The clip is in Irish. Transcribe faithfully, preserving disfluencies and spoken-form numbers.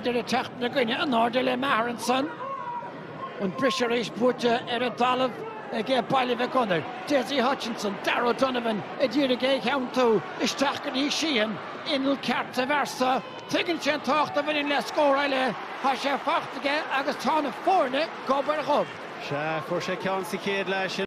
Idir y techt na gwynne yn order le Maharanson. Und Brisher is put er a Dalov again Ballygunner. Desi Hutchinson, Darrow Donovan, Idir again count to Ishtachani Sheehan in Carta Versa. Tiggin Chen talked of in less score ile. Hasha Facht again, Agustana Forne, Gober Hub. Sha for she can't see kid lash.